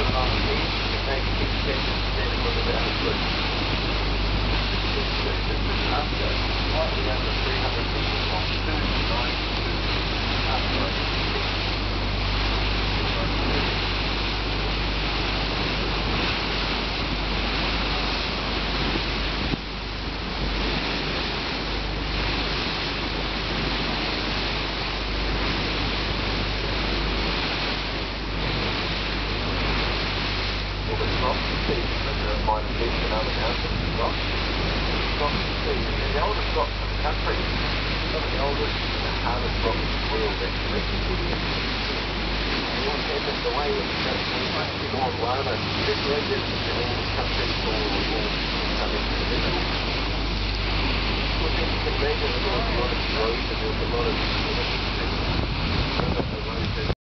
on the page, you can take each page and stand it with the output. This is after, slightly under 300 meters on 292 after. The oldest rocks in the country, some of the oldest and hardest rocks in the world actually. And what happens away is that more lava separated and all the country for coming to the middle. Well, then you can imagine there was a lot of erosion, there was a lot of